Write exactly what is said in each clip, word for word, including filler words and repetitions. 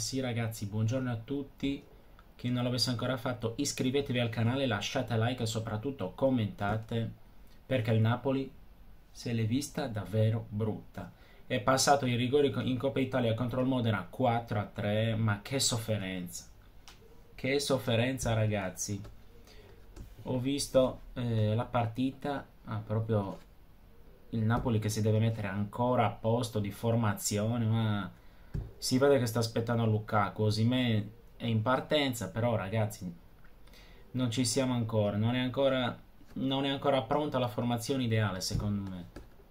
sì ragazzi, buongiorno a tutti. Chi non l'avesse ancora fatto, iscrivetevi al canale, lasciate like e soprattutto commentate, perché il Napoli se l'è vista davvero brutta. È passato i rigori in Coppa Italia contro il Modena quattro a tre, ma che sofferenza. Che sofferenza ragazzi. Ho visto eh, la partita, ah, proprio il Napoli che si deve mettere ancora a posto di formazione, ma si vede che sta aspettando Lukaku. Osimhen è in partenza, però ragazzi non ci siamo ancora, non è ancora, non è ancora pronta la formazione ideale secondo me.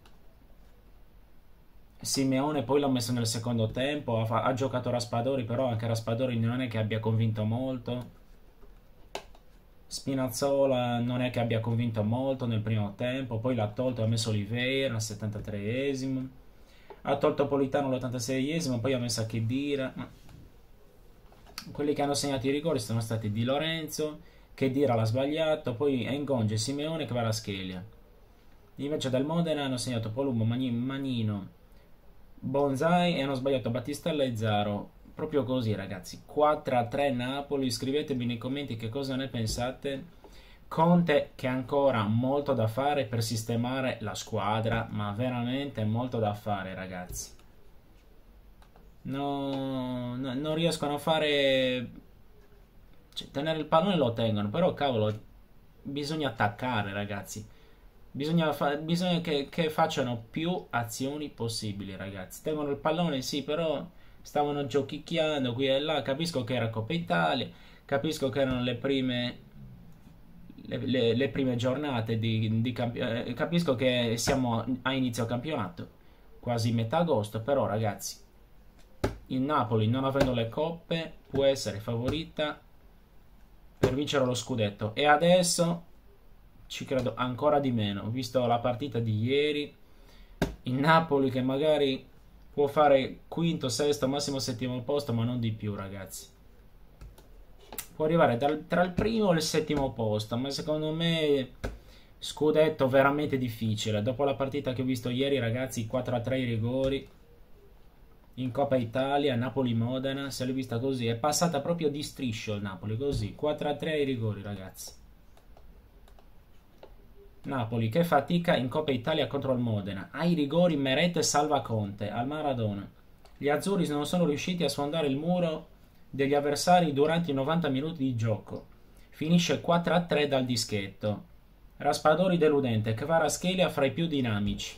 Simeone poi l'ha messo nel secondo tempo, ha, ha giocato Raspadori, però anche Raspadori non è che abbia convinto molto. Spinazzola non è che abbia convinto molto nel primo tempo, poi l'ha tolto, ha messo Oliveira al settantatreesimo, ha tolto Politano all'ottantaseiesimo, poi ha messo a Khedira. Quelli che hanno segnato i rigori sono stati Di Lorenzo, Khedira l'ha sbagliato, poi Engonge e Simeone che va alla Schelia. Invece del Modena hanno segnato Polumbo, Manino, Bonzai e hanno sbagliato Battistella e Zaro. Proprio così ragazzi, quattro a tre Napoli. Scrivetemi nei commenti che cosa ne pensate. Conte che ha ancora molto da fare per sistemare la squadra, ma veramente molto da fare ragazzi. No, no, non riescono a fare, cioè, tenere il pallone lo tengono, però cavolo, bisogna attaccare ragazzi. Bisogna, fa bisogna che, che facciano più azioni possibili ragazzi. Tengono il pallone sì, però stavano giochicchiando qui e là. Capisco che era Coppa Italia, capisco che erano le prime le, le, le prime giornate di, di campionato, capisco che siamo a inizio campionato, quasi metà agosto, però ragazzi, il Napoli non avendo le coppe può essere favorita per vincere lo scudetto, e adesso ci credo ancora di meno, visto la partita di ieri. Il Napoli che magari può fare quinto, sesto, massimo settimo posto, ma non di più ragazzi. Può arrivare tra, tra il primo e il settimo posto, ma secondo me scudetto veramente difficile. Dopo la partita che ho visto ieri ragazzi, quattro a tre i rigori in Coppa Italia, Napoli-Modena, se l'ho vista così, è passata proprio di striscio il Napoli, così, quattro a tre i rigori ragazzi. Napoli che fatica in Coppa Italia contro il Modena, ai rigori Meret salva Conte al Maradona. Gli azzurri non sono riusciti a sfondare il muro degli avversari durante i novanta minuti di gioco. Finisce quattro a tre dal dischetto. Raspadori deludente, Kvaratskhelia fra i più dinamici.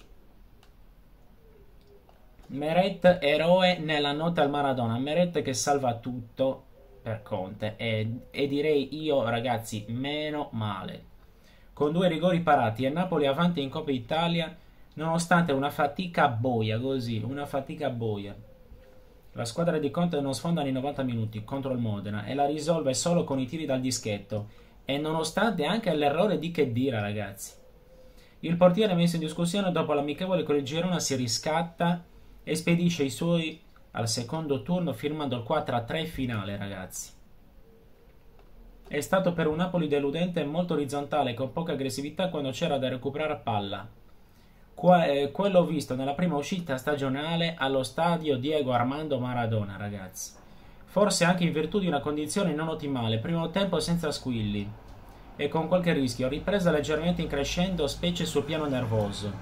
Meret eroe nella notte al Maradona, Meret che salva tutto per Conte, e, e direi io ragazzi meno male. Con due rigori parati e Napoli avanti in Coppa Italia nonostante una fatica boia, così, una fatica boia. La squadra di Conte non sfonda nei novanta minuti contro il Modena e la risolve solo con i tiri dal dischetto, e nonostante anche l'errore di Khedira ragazzi. Il portiere messo in discussione dopo l'amichevole con il Girona si riscatta e spedisce i suoi al secondo turno firmando il quattro a tre finale ragazzi. È stato per un Napoli deludente e molto orizzontale, con poca aggressività quando c'era da recuperare palla. Qua, eh, quello visto nella prima uscita stagionale allo stadio Diego Armando Maradona ragazzi. Forse anche in virtù di una condizione non ottimale, primo tempo senza squilli e con qualche rischio, ripresa leggermente in crescendo specie sul piano nervoso.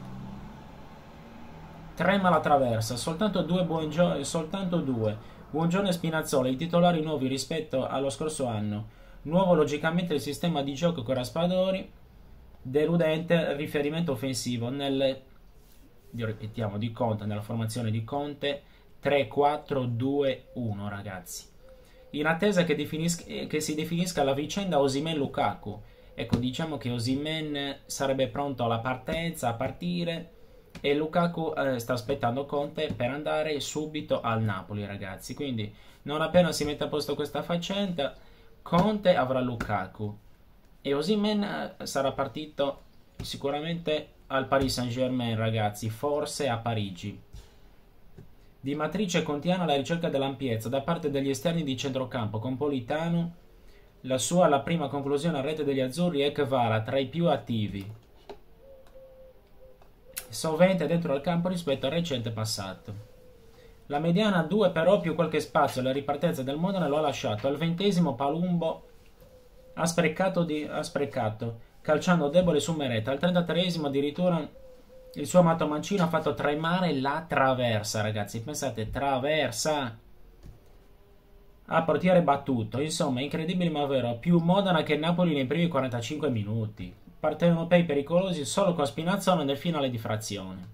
Trema la traversa, soltanto due, buongio soltanto due. Buongiorno e Spinazzola, i titolari nuovi rispetto allo scorso anno. Nuovo logicamente il sistema di gioco con Raspadori, deludente riferimento offensivo nel, ripetiamo, di Conte, nella formazione di Conte tre quattro due uno ragazzi. In attesa che, che si definisca la vicenda Osimhen-Lukaku, ecco, diciamo che Osimhen sarebbe pronto alla partenza, a partire, e Lukaku eh, sta aspettando Conte per andare subito al Napoli ragazzi. Quindi non appena si mette a posto questa faccenda, Conte avrà Lukaku e Osimhen sarà partito sicuramente al Paris Saint-Germain ragazzi, forse a Parigi. Di matrice contiana la ricerca dell'ampiezza da parte degli esterni di centrocampo, con Politano la sua la prima conclusione a rete degli azzurri e Kvara tra i più attivi, sovente dentro al campo rispetto al recente passato. La mediana due però più qualche spazio alla ripartenza del Modena lo ha lasciato. Al ventesimo Palumbo ha sprecato, di, ha sprecato calciando debole su Meretta. Al trentatreesimo addirittura il suo amato mancino ha fatto tremare la traversa, ragazzi. Pensate, traversa a portiere battuto. Insomma, incredibile ma vero. Più Modena che Napoli nei primi quarantacinque minuti. Partenopei pericolosi solo con Spinazzola nel finale di frazione.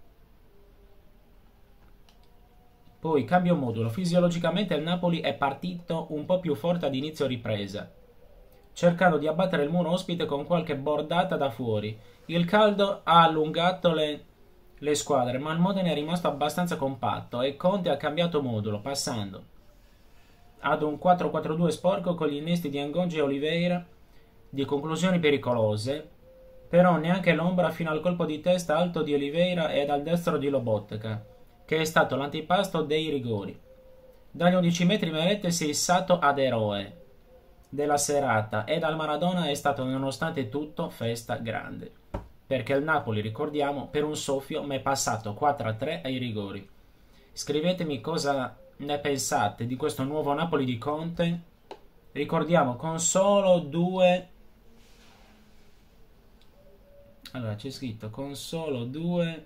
Poi cambio modulo. Fisiologicamente il Napoli è partito un po' più forte ad inizio ripresa, cercando di abbattere il muro ospite con qualche bordata da fuori. Il caldo ha allungato le, le squadre, ma il Modena è rimasto abbastanza compatto e Conte ha cambiato modulo, passando ad un quattro quattro due sporco con gli innesti di Angongi e Oliveira, di conclusioni pericolose, però neanche l'ombra fino al colpo di testa alto di Oliveira ed al destro di Lobotka, che è stato l'antipasto dei rigori. Dagli undici metri Merette si è issato ad eroe della serata e dal Maradona è stato nonostante tutto festa grande, perché il Napoli, ricordiamo, per un soffio mi è passato quattro a tre ai rigori. Scrivetemi cosa ne pensate di questo nuovo Napoli di Conte. Ricordiamo, con solo due, allora c'è scritto con solo due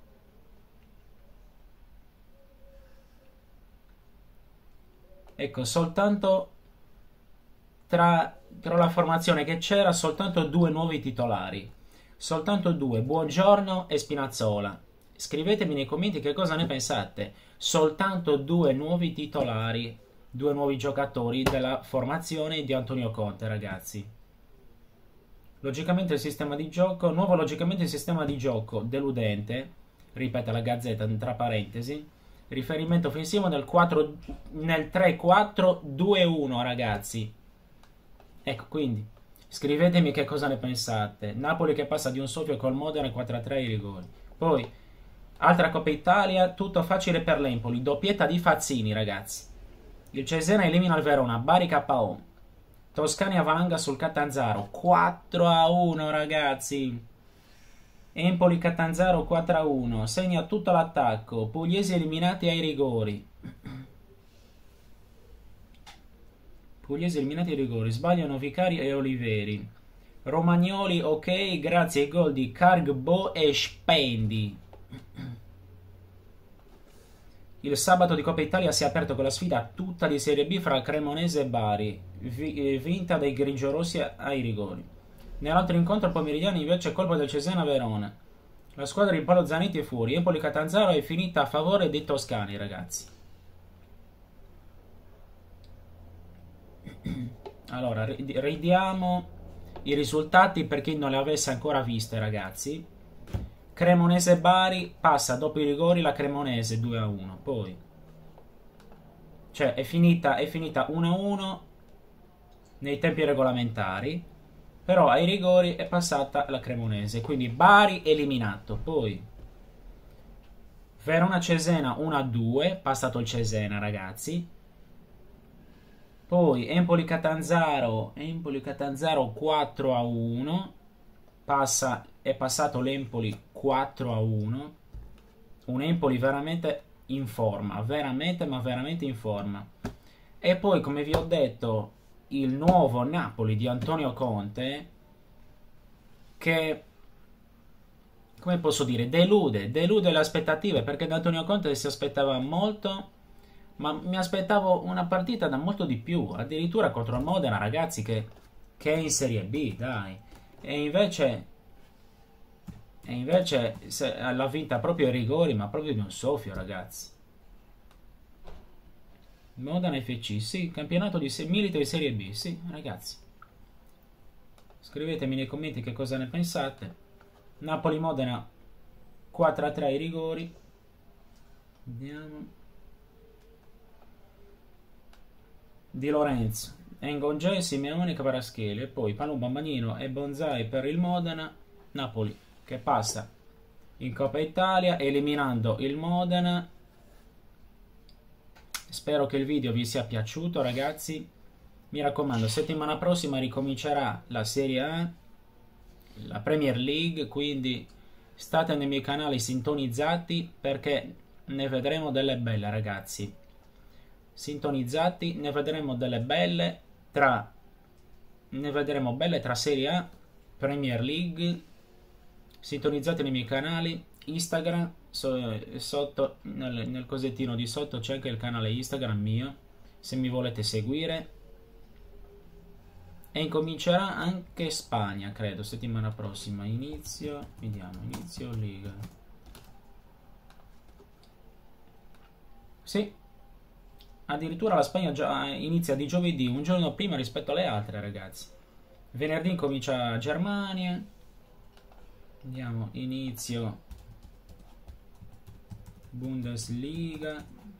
ecco, soltanto tra, tra la formazione che c'era, soltanto due nuovi titolari. Soltanto due, Buongiorno e Spinazzola. Scrivetemi nei commenti che cosa ne pensate. Soltanto due nuovi titolari, due nuovi giocatori della formazione di Antonio Conte, ragazzi. Logicamente il sistema di gioco, nuovo logicamente il sistema di gioco deludente, ripete la Gazzetta tra parentesi, riferimento offensivo nel, nel tre quattro due uno, ragazzi. Ecco, quindi scrivetemi che cosa ne pensate. Napoli che passa di un soffio col Modena quattro a tre ai rigori. Poi altra Coppa Italia, tutto facile per l'Empoli, doppietta di Fazzini, ragazzi. Il Cesena elimina il Verona, Bari K O. Toscani avalanga sul Catanzaro, quattro a uno, ragazzi. Empoli Catanzaro quattro a uno, segna tutto l'attacco. Pugliesi eliminati ai rigori. Pugliesi eliminati ai rigori, sbagliano Vicari e Oliveri. Romagnoli ok, grazie ai gol di Cargbo e Spendi. Il sabato di Coppa Italia si è aperto con la sfida tutta di Serie B fra Cremonese e Bari, vinta dai grigiorossi ai rigori. Nell'altro incontro pomeridiano invece colpo del Cesena Verona. La squadra di Paolo Zanetti è fuori, Empoli Catanzaro è finita a favore dei toscani, ragazzi. Allora, ridiamo i risultati per chi non le avesse ancora viste, ragazzi. Cremonese Bari passa dopo i rigori la Cremonese due a uno. Poi, cioè, è finita, è finita uno a uno nei tempi regolamentari, però ai rigori è passata la Cremonese. Quindi Bari eliminato. Poi Verona Cesena uno a due, passato il Cesena, ragazzi. Poi Empoli Catanzaro, Empoli Catanzaro quattro a uno, passa, è passato l'Empoli quattro a uno, un Empoli veramente in forma, veramente ma veramente in forma. E poi, come vi ho detto, il nuovo Napoli di Antonio Conte, che, come posso dire, delude, delude le aspettative, perché da Antonio Conte si aspettava molto. Ma mi aspettavo una partita da molto di più, addirittura contro il Modena, ragazzi, che, che è in Serie B, dai. E invece, e invece l'ha vinta proprio ai rigori, ma proprio di un soffio, ragazzi. Modena F C, sì, campionato di milita di Serie B, sì, ragazzi. Scrivetemi nei commenti che cosa ne pensate. Napoli-Modena quattro a tre ai rigori. Vediamo. Di Lorenzo, Engongè, Simeone, Cavaraschelli e poi Panu Bambanino e Bonzai per il Modena. Napoli che passa in Coppa Italia eliminando il Modena. Spero che il video vi sia piaciuto, ragazzi. Mi raccomando, settimana prossima ricomincerà la Serie A, la Premier League, quindi state nei miei canali sintonizzati, perché ne vedremo delle belle, ragazzi. Sintonizzati, ne vedremo delle belle tra ne vedremo belle tra Serie A, Premier League. Sintonizzate nei miei canali Instagram, so, sotto nel, nel cosettino di sotto c'è anche il canale Instagram mio, se mi volete seguire. E incomincerà anche Spagna, credo, settimana prossima. Inizio, vediamo, inizio Liga. Sì, addirittura la Spagna già inizia di giovedì, un giorno prima rispetto alle altre, ragazzi. Venerdì incomincia Germania. Andiamo, inizio Bundesliga.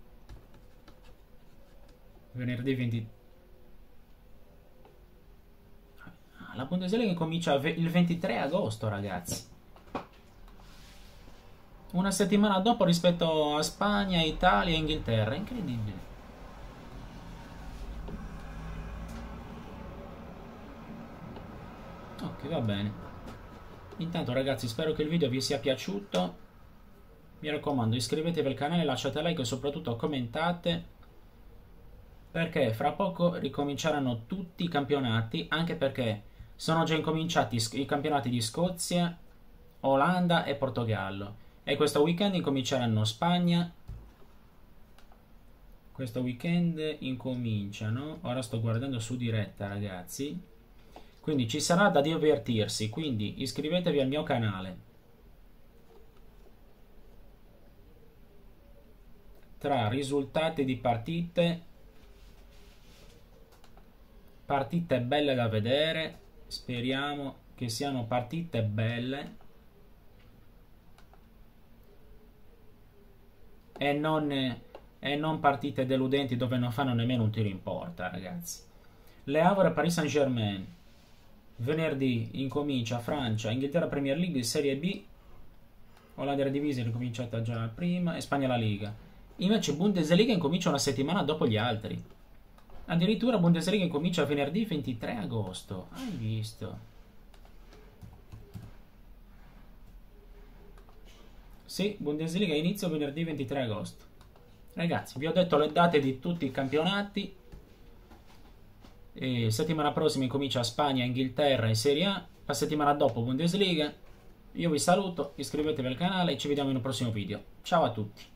Venerdì venti. La Bundesliga comincia il ventitré agosto, ragazzi. Una settimana dopo rispetto a Spagna, Italia e Inghilterra. Incredibile. Ok, va bene. Intanto, ragazzi, spero che il video vi sia piaciuto. Mi raccomando, iscrivetevi al canale, lasciate like e soprattutto commentate, perché fra poco ricominceranno tutti i campionati, anche perché sono già incominciati i campionati di Scozia, Olanda e Portogallo. E questo weekend incominceranno Spagna. Questo weekend incominciano. Ora sto guardando su diretta, ragazzi. Quindi ci sarà da divertirsi. Quindi iscrivetevi al mio canale. Tra risultati di partite, partite belle da vedere. Speriamo che siano partite belle e non, e non partite deludenti dove non fanno nemmeno un tiro in porta, ragazzi. Le Havre Paris Saint-Germain. Venerdì incomincia Francia, Inghilterra Premier League, Serie B, Olanda Eredivisie è incominciata già prima e Spagna la Liga. Invece Bundesliga incomincia una settimana dopo gli altri. Addirittura Bundesliga incomincia venerdì ventitré agosto. Hai visto? Sì, Bundesliga inizio venerdì ventitré agosto. Ragazzi, vi ho detto le date di tutti i campionati. E settimana prossima incomincia Spagna, Inghilterra e Serie A. La settimana dopo Bundesliga. Io vi saluto, iscrivetevi al canale e ci vediamo in un prossimo video. Ciao a tutti.